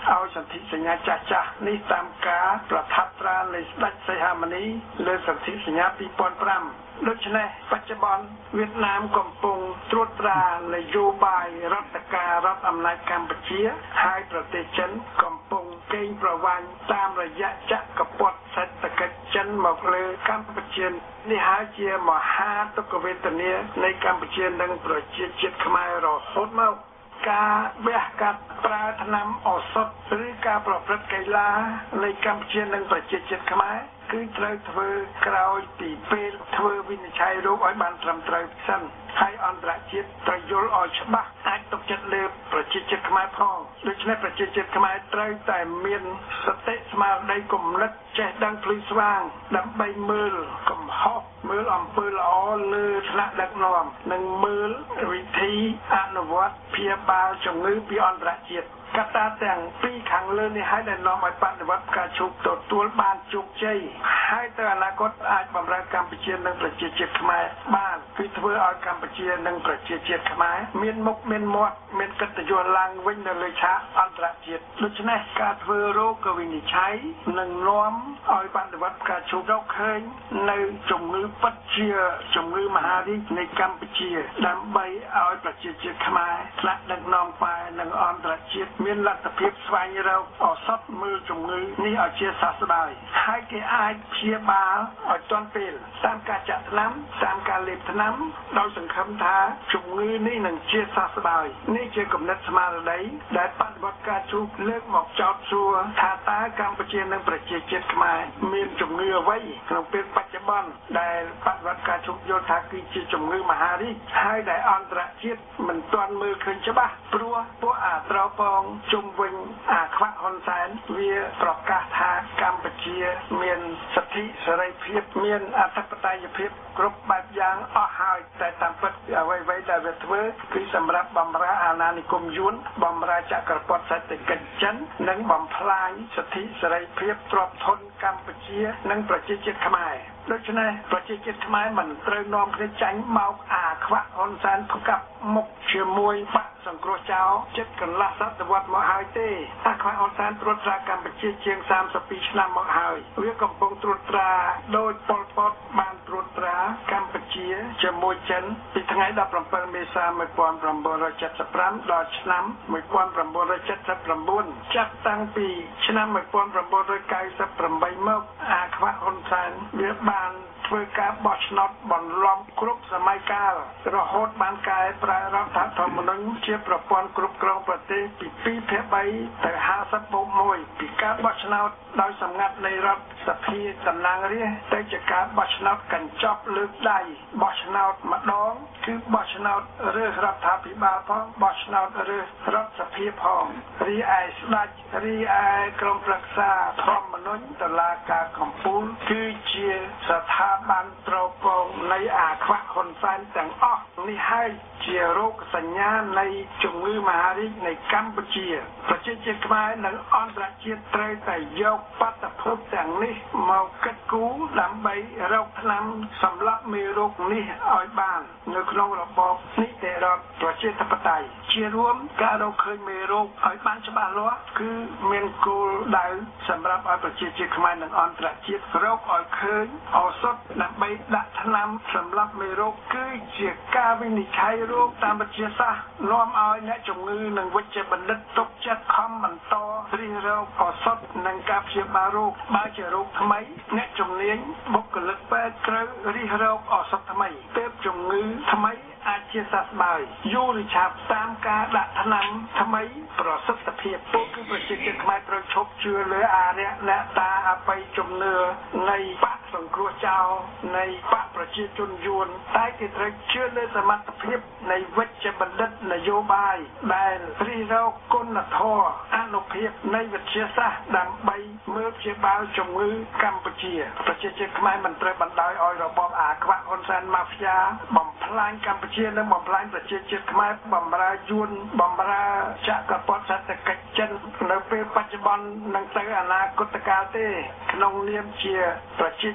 Speaker 1: ឲ្យសន្ធិសញ្ញាចាស់ចាស់នេះតាមការប្រថាប់ត្រានៃស្ដេចសីហមុនីលើសន្ធិសញ្ញាពីរពាន់ប្រាំដូច្នេះបច្ចុប្បន្នវៀតណាមកំពុងត្រួតត្រានយោបាយរដ្ឋការរដ្ឋអំណាចកម្ពុជាហើយប្រទេសចិនកំពុងកេងប្រវ័ញ្ចតាមរយៈចក្រពត្តិសេដ្ឋកិច្ចចិនមកលើកម្ពុជានេះហើយជាមហាទុក្ខវេទនានៃកម្ពុជានិងប្រជាជាតិខ្មែររហូតមកការវះកាត់ប្រើថ្នាំឱសថឬការប្រព្រឹត្តកីឡានៃកម្ពុជានិងប្រជាជាតិខ្មែរគឺត្រូវធ្វើក្រោយពីពេលធ្វើវិនិច្ឆ័យរោគឲ្យបានត្រឹមត្រូវសិនហើយអន្តរជាតិត្រូវយល់ឲ្យច្បាស់អាចទុកចិត្តលើប្រជាជាតិខ្មែរផងដូច្នេះប្រជាជាតិខ្មែរត្រូវតែមានសតិស្មារតីគំនិតចេះដឹងភ្លឺស្វាងដើម្បីមើលកំហុសមើលអំពើល្អលើថ្នាក់ដឹកនាំនិងមើលវិធីអនុវត្តព្យាបាលជំងឺពីអន្តរជាតិកត្តាទាំងពីរខាងលើនេះហើយដែលនាំឲ្យបដិវត្តផ្កាឈូកទទួលបានជោគជ័យហើយទៅអនាគតអាចបម្រើកម្ពុជានិងប្រជាជាតិខ្មែរបានគឺធ្វើឲ្យកម្ពុជានិងប្រជាជាតិខ្មែរមានមុខមានមាត់មានកិត្តិយសឡើងវិញនៅលើឆាកអន្តរជាតិដូច្នេះការធ្វើរោគវិនិច្ឆ័យនឹងនាំឲ្យបដិវត្តផ្កាឈូករកឃើញនៅជំងឺពិតជាជំងឺមហារីកនៃកម្ពុជាដើម្បីឲ្យប្រជាជាតិខ្មែរថ្នាក់ដឹកនាំខ្មែរនិងអន្តរជាតិមានលទ្ធភាពស្វែងរកឱសថមើលជំងឺនេះឲ្យជាសះស្បើយហើយគេអាចព្យាបាលឲ្យទាន់ពេលតាមការចាក់ថ្នាំតាមការលេបថ្នាំដោយសង្ឃឹមថាជំងឺនេះនឹងជាសះស្បើយនេះជាគំនិតស្មារតីដែលបដិវត្តការជូកលើកមកចោទសួរថាតើកម្ពុជានិងប្រជាជាតិខ្មែរមានជំងឺអ្វីក្នុងពេលបច្ចុប្បន្នដែលបដិវត្តការជូកយល់ថាគឺជាជំងឺមហារីកហើយដែលអន្តរជាតិមិនទាន់មើលឃើញច្បាស់ព្រោះពួកអាត្រពងជុំវិញអាខ្វាក់ហ៊ុនសែនវាប្រកាសថាកម្ពុជាមានសិទ្ធិសេរីភាពមានអធិបតេយ្យភាពគ្រប់បែបយ៉ាងអស់ហើយតែតាមពិតអ្វីៗដែលវាធ្វើគឺសម្រាប់បម្រើអាណានិគមយួនបម្រើចក្រពត្តិសេដ្ឋកិច្ចចិននិងបំផ្លាញសិទ្ធិសេរីភាពទ្រព្យធនកម្ពុជានិងប្រជាជាតិខ្មែរដូច្នេះប្រជាជាតិខ្មែរមិនត្រូវនាំគ្នាចាញ់មកអាខ្វាក់ហ៊ុនសែនផ្កាប់មុខជាមួយបាក់សង្គ្រោះចោលចិត្តកន្លះសតវត្សមកហើយទេអាខ្វាក់ហ៊ុនសែនត្រួតត្រាកម្ពុជាជាងសាមសិបពីរឆ្នាំមកហើយវាកំពុងត្រួតត្រាដោយប៉ុល ពតបានត្រួតត្រាកម្ពុជាជាមួយចិនពីថ្ងៃដប់ប្រាំពីរមេសា១៩៧៥ដល់ឆ្នាំ១៩៧៩ចាប់តាំងពីឆ្នាំ១៩៩៨មកអាខ្វាក់ហ៊ុនសែនវាបានធ្វើការបោះឆ្នោតបន្លំគ្រប់សម័យកាលរហូតបានកែប្រែរដ្ឋធម្មនុញ្ញជាប្រព័ន្ធគ្រប់គ្រងប្រទេសពីពីរភាគបីទៅហាសិបបូកមួយពីការបោះឆ្នោតដោយសម្ងាត់នៃរដ្ឋសភាតំណាងរាស្ត្រទៅជាការបោះឆ្នោតកញ្ចប់លើកដៃបោះឆ្នោតម្ដងគឺបោះឆ្នោតរើសរដ្ឋាភិបាលផងបោះឆ្នោតរើសរដ្ឋសភាផងរីឯស្ដេចរីឯក្រុមប្រឹក្សាធម្មនុញ្ញតុលាការកំពូលគឺជាស្ថាប័នប្រពងនៃអាខ្វាក់ហ៊ុនសែនទាំងអស់នេះហើយជារោគសញ្ញានៃជំងឺមហារីកនៃកម្ពុជាប្រជាជាតិខ្មែរនិងអន្តរជាតិត្រូវតែយកបាតុភូតទាំងនេះមកគិតគូរដើម្បីរកថ្នាំសម្លាប់មេរោគនេះឲ្យបាននៅក្នុងរបបនីតិរដ្ឋប្រជាធិបតេយ្យជារួមការរកឃើញមេរោគឲ្យបានច្បាស់លាស់គឺមានគោលដៅសម្រាប់ឲ្យប្រជាជាតិខ្មែរនិងអន្តរជាតិរកឲ្យឃើញឱសថដើម្បីដាក់ថ្នាំសម្លាប់មេរោគគឺជាការវិនិច្ឆ័យរោគតាមវិទ្យាសាស្ត្រនាំឲ្យអ្នកជំងឺនិងវិជ្ជបណ្ឌិតទុកចិត្តខំបន្តរិះរកឱសថនិងការព្យាបាលរោគបើជារោគថ្មីអ្នកជំនាញបុគ្គលិកពេទ្យត្រូវរិះរកឱសថថ្មីពេលជំងឺថ្មីអាចជាសះស្បើយយូរឬឆាប់តាមការដាក់ថ្នាំថ្មីប្រសិទ្ធភាពពួកគឺប្រជាជាតិខ្មែរត្រូវឈប់ជឿលើអារក្សអ្នកតាអបិយជំនឿនៃបកសង្គ្រោះចោលនៃបកប្រជាជនយួនតែគេត្រូវជឿលើសមត្ថភាពនៃវិជ្ជបណ្ឌិតនយោបាយដែលរិះរកគុណធម៌អនុភាពនៃវិទ្យាសាស្ត្រដើម្បីមើលព្យាបាលជំងឺកម្ពុជាប្រជាជាតិខ្មែរមិនត្រូវបណ្ដោយឲ្យរបបអាខ្វាក់ហ៊ុនសែនម៉ាហ្វ្យាបំផ្លាញកម្ពុជានិងបំផ្លាញប្រជាជាតិខ្មែរបំរើយួនបំរើចក្រពត្តិសេដ្ឋកិច្ចចិននៅពេលបច្ចុប្បន្ននិងទៅអនាគតកាលទេក្នុងនាមជាប្រជា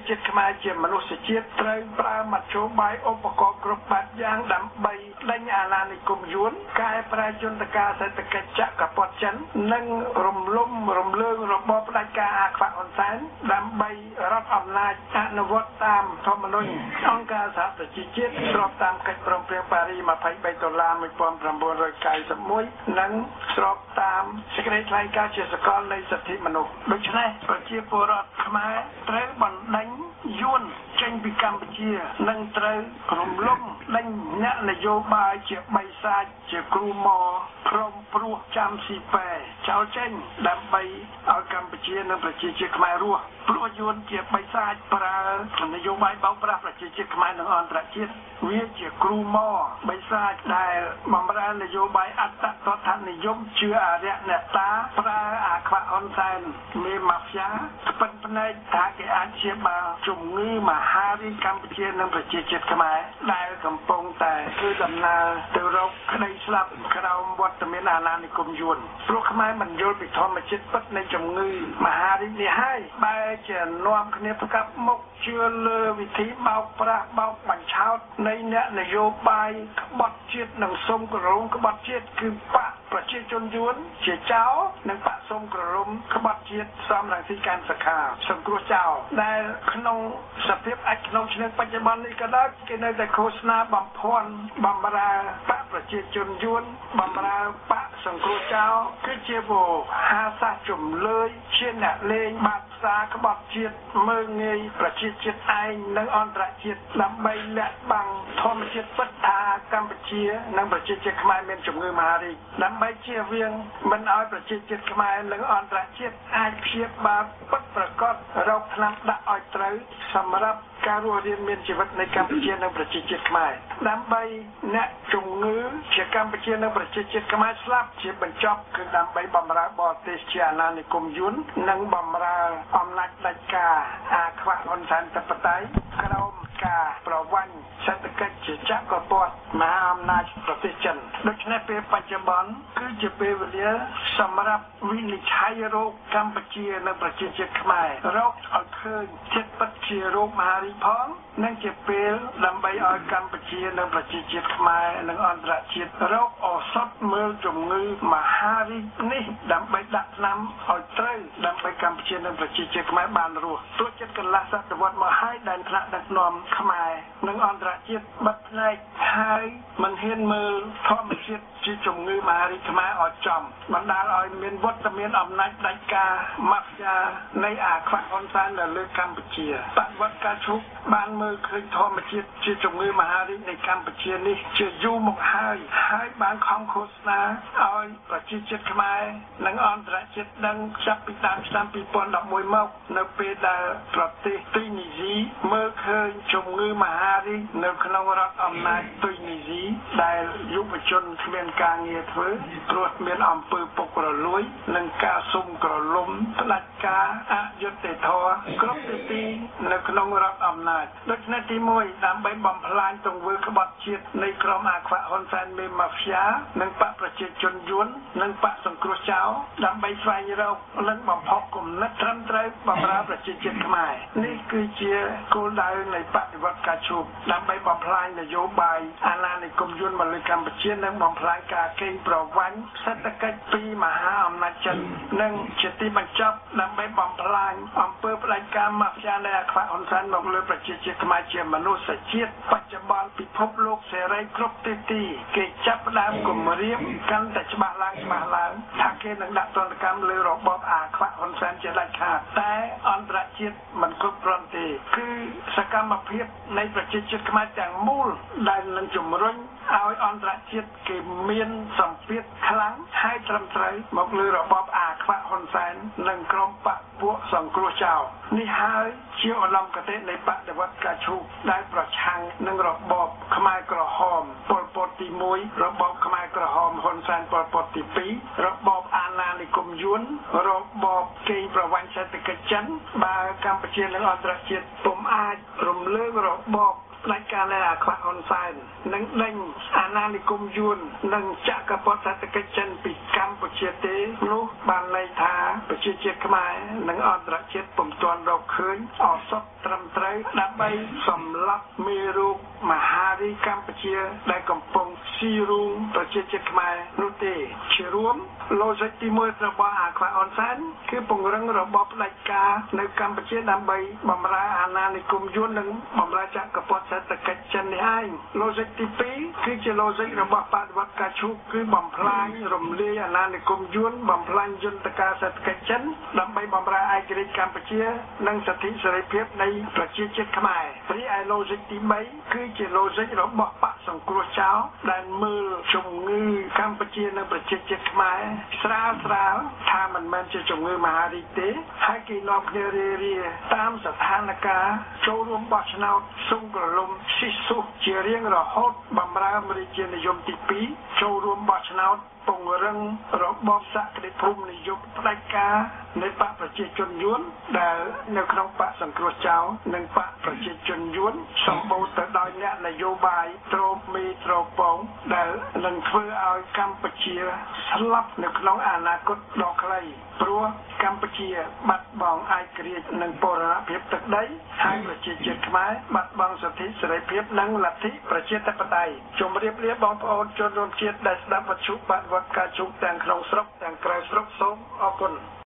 Speaker 1: ជាតិខ្មែរជាមនុស្សជាតិត្រូវប្រើមធ្យោបាយឧបករណ៍គ្រប់បែបយ៉ាងដើម្បីដេញអាណានិគមយួនកែប្រែយន្តការសេដ្ឋកិច្ចចក្រពត្តិចិននិងរំលំរំលើងរបបផ្ដាច់ការអាខ្វាក់ហ៊ុនសែនដើម្បីរដ្ឋអំណាចអនុវត្តតាមធម្មនុញ្ញអង្គការសហប្រជាជាតិស្របតាមកិច្ចព្រមព្រៀងប៉ារីសยี่สิบสามដុល្លារnineteen ninety-oneនិងស្របតាមសេចក្តីថ្លែងការណ៍ជាសកលនៃសិទ្ធិមនុស្សដូច្នេះប្រជាពលរដ្ឋខ្មែរត្រូវបណ្ដេញយួនចេញពីកម្ពុជានិងត្រូវរំលំដេញអ្នកនយោបាយជាបិសាចជាគ្រូម៉ព្រមព្រោះចាំស៊ីប៉ែចោលចេញដើម្បីឲ្យកម្ពុជានិងប្រជាជាតិខ្មែររស់ព្រោះយួនជាបិសាចប្រើនយោបាយបោកប្រាស់ប្រជាជាតិខ្មែរនិងអន្តរជាតិវាជាគ្រូម៉បិសាចដែលបម្រើនយោបាយអត្តតថនិយមជឿអរិយអ្នកតាប្រើអាខ្វាក់ហ៊ុនសែនមេម៉ាហ្វៀស្ពិនភ្នែកថាគេអាចជាបាល់ជំងឺមហារីកកម្ពុជានិងប្រជាជាតិខ្មែរដែលកំពុងតែធ្វើដំណើរទៅរកក្តីស្លាប់ក្រោមវត្តមានអាណានិគមយួនព្រោះខ្មែរមិនយល់ពីធម្មជាតិពិតនៃជំងឺមហារីកនេះហើយបែរជានាំគ្នាផ្កាប់មុខជឿលើវិធីបោកប្រាស់បោកបញ្ឆោតនៃអ្នកនយោបាយក្បត់ជាតិនិងសុំក្ររំក្បត់ជាតិគឺបកប្រជាជនយួនជាចៅនិងបកសុំក្ររំក្បត់ជាតិសំរងស៊ីកាន់សខាសង្គ្រោះចៅដែលក្នុងសភាពអាចក្នុងឆ្នាំបច្ចុប្បន្ននេះក៏ដោយគេនៅតែឃោសនាបំភាន់បំរើបកប្រជាជនយួនបំរើបកសង្គ្រោះចៅគឺជាវោហាសាជំលើយជាអ្នកលេងបាត់ផ្សារក្បត់ជាតិមើងងាយប្រជាជាតិឯងនិងអន្តរជាតិដើម្បីលាក់បាំងធម្មជាតិពិតថាកម្ពុជានិងប្រជាជាតិខ្មែរមានជំងឺមហារីកដើម្បីជៀសវាងមិនឲ្យប្រជាជាតិខ្មែរនិងអន្តរជាតិអាចព្យាបាលពិតប្រាកដរោគថ្នាំដាក់ឲ្យត្រូវសម្រាប់ការរស់រានមានជីវិតនៃកម្ពុជានិងប្រជាជាតិខ្មែរដើម្បីអ្នកជំងឺជាកម្ពុជានិងប្រជាជាតិខ្មែរស្លាប់ជាបញ្ចប់គឺដើម្បីបំរើបរទេសជាអាណានិគមយួននិងបំរើអំណាចផ្ដាច់ការអាខ្វាក់ហ៊ុនសែនតបតៃក្រោមការប្រវ័ញ្ចសេដ្ឋកិច្ចជាចក្រពត្តិមហាអំណាចប្រទេសចិនដូច្នេះពេលបច្ចុប្បន្នគឺជាពេលវេលាសម្រាប់វិនិច្ឆ័យរោគកម្ពុជានិងប្រជាជាតិខ្មែររោគឲ្យឃើញចិត្តពិតជារោគមហារីកផងនិងជាពេលដើម្បីឲ្យកម្ពុជានិងប្រជាជាតិខ្មែរនិងអន្តរជាតិរោគឱសថមើលជំងឺមហារីកនេះដើម្បីដាក់ថ្នាំឲ្យត្រូវដើម្បីកម្ពុជានិងប្រជាជាតិខ្មែរបានរស់ទោះចិត្តកន្លះសតវត្សមកហើយដែលថ្នាក់ដឹកនាំខ្មែរនិងអន្តរជាតិបិទផ្នែកហើយមិនហ៊ានមើលធម្មជាតិជាជំងឺមហារីកខ្មែរឲ្យចំបណ្ដាលឲ្យមានវត្តមានអំណាចផ្ដាច់ការម៉ាហ្វៀនៃអាខ្វាក់ហ៊ុនសែននៅលើកម្ពុជាបដិវត្តការឈុកបានមើលឃើញធម្មជាតិជាជំងឺមហារីកនៃកម្ពុជានេះជាយូរមកហើយហើយបានខំឃោសនាឲ្យប្រជាជាតិខ្មែរនិងអន្តរជាតិដឹងចាប់ពីដើមឆ្នាំtwo thousand elevenមកនៅពេលដែលប្រទេសទុយនីស៊ីមើលឃើញជំងឺមហារីកនៅក្នុងរដ្ឋអំណាចទុយនីស៊ីដែលយុវជនគ្មានការងារធ្វើព្រោះមានអំពើពុករលួយនិងការសុំក្រឡុំផ្ដាច់ការអយុត្តិធម៌គ្រប់ទិទីនៅក្នុងរដ្ឋអំណាចដូច្នេះទីមួយដើម្បីបំផ្លាញទង្វើក្បត់ជាតិនៃក្រុមអាខ្វាក់ហ៊ុនសែនមេម៉ាហ្វៀនិងបកប្រជាជនយួននិងបកសង្គ្រោះចៅដើម្បីស្វែងរកនិងបំផុសគំនិតត្រឹមត្រូវបម្រើប្រជាជាតិខ្មែរនេះគឺជាគោលដៅនៃបដិវត្តការឈូកដើម្បីបំផ្លាញនយោបាយអាណានិគមយួនមកលើកម្ពុជានិងបំផ្លាញការកេងប្រវ័ញ្ចសេដ្ឋកិច្ចពីមហាអំណាចចិននិងជាទីបញ្ចប់ដើម្បីបំផ្លាញអំពើផ្ដាច់ការម៉ាហ្វៀនៃអាខ្វាក់ហ៊ុនសែនមកលើប្រជាជាតិខ្មែរជាមនុស្សជាតិបច្ចុប្បន្នពិភពលោកសេរីគ្រប់ទិសទីគេចាប់ផ្ដើមគម្រាមកាន់តែច្បាស់ឡើងច្បាស់ឡើងថាគេនឹងដាក់ទណ្ឌកម្មលើរបបអាខ្វាក់ហ៊ុនសែនជាដាច់ខាតតែអន្តរជាតិមិនគ្រប់គ្រាន់ទេគឺសកម្មភាពនៃប្រជាជាតិខ្មែរទាំងមូលដែលនឹងជំរុញឲ្យអន្តរជាតិគេមានសម្ពាធខ្លាំងហើយត្រឹមត្រូវមកលើរបបអាខ្វាក់ហ៊ុនសែននិងក្រុមបកពួកសង្គ្រោះចៅនេះហើយជាឧត្តមគតិនៃបដិវត្តការឈូកដែលប្រឆាំងនឹងរបបខ្មែរក្រហមប៉ុលពតទីoneរបបខ្មែរក្រហមហ៊ុនសែនប៉ុលពតទីtwoរបបអាណានិគមយួនរបបកេងប្រវ័ញ្ចសេដ្ឋកិច្ចចិនបើកម្ពុជានិងអន្តរជាតិពុំអាចរំលើងរបបផ្ដាច់ការនៃអាខ្វាក់ហ៊ុនសែននិងដេញអាណានិគមយួននិងចក្រពត្តិសេដ្ឋកិច្ចចិនពីកម្ពុជាទេនោះបានន័យថាប្រជាជាតិខ្មែរនិងអន្តរជាតិពុំទាន់រកឃើញឱសថត្រឹមត្រូវដើម្បីសម្លាប់មេរោគមហារីកកម្ពុជាដែលកំពុងស៊ីរូងប្រជាជាតិខ្មែរនោះទេជារួមឡូស៊ីកទីមួយរបស់អាខ្វាក់ហ៊ុនសែនគឺពង្រឹងរបបផ្ដាច់ការនៅកម្ពុជាដើម្បីបម្រើអាណានិគមយួននិងបម្រើចក្រពត្តិសេដ្ឋកិច្ចចិននេះឯងឡូស៊ីកទីពីរគឺជាឡូស៊ីករបស់បដិវត្តការឈូកគឺបំផ្លាញរំលាយអាណានិគមយួនបំផ្លាញយន្តការសេដ្ឋកិច្ចចិនដើម្បីបម្រើឯករាជ្យកម្ពុជានិងសិទ្ធិសេរីភាពនៃប្រជាជាតិខ្មែររីឯឡូស៊ីកទីបីគឺជាឡូស៊ីករបស់បកសង្គ្រោះចោលដែលមើលជំងឺកម្ពុជានិងប្រជាជាតិខ្មែរស្រាលស្រាលថាមិនមែនជាជំងឺមហារីកទេហើយគេនាំគ្នារារាតាមស្ថានភាពចូលរួមបោះឆ្នោតសុំក្រឡុំស៊ីសុះជារៀងរហូតបំរើរាជានិយមទីពីរចូលរួមបោះឆ្នោតពង្រឹងរបបសក្តិភូមិនិយមផ្ដាច់ការនៃបកប្រជាជនយួនដែលនៅក្នុងបកសង្គ្រោះចោលនិងបកប្រជាជនយួនសម្បូរទៅដោយអ្នកនយោបាយត្រោបមេត្រពងដែលនឹងធ្វើឲ្យកម្ពុជាស្លាប់នៅក្នុងអនាគតដ៏ខ្លីព្រោះកម្ពុជាបាត់បង់ឯករាជ្យនិងបូរណភាពទឹកដីហើយប្រជាជាតិខ្មែរបាត់បង់សិទ្ធិសេរីភាពនិងលទ្ធិប្រជាធិបតេយ្យជម្រាបលាបងប្អូនជនរួមជាតិដែលស្ដាប់វិទ្យុបដិវត្តការជុំទាំងក្នុងស្រុកទាំងក្រៅស្រុកសូមអរគុណ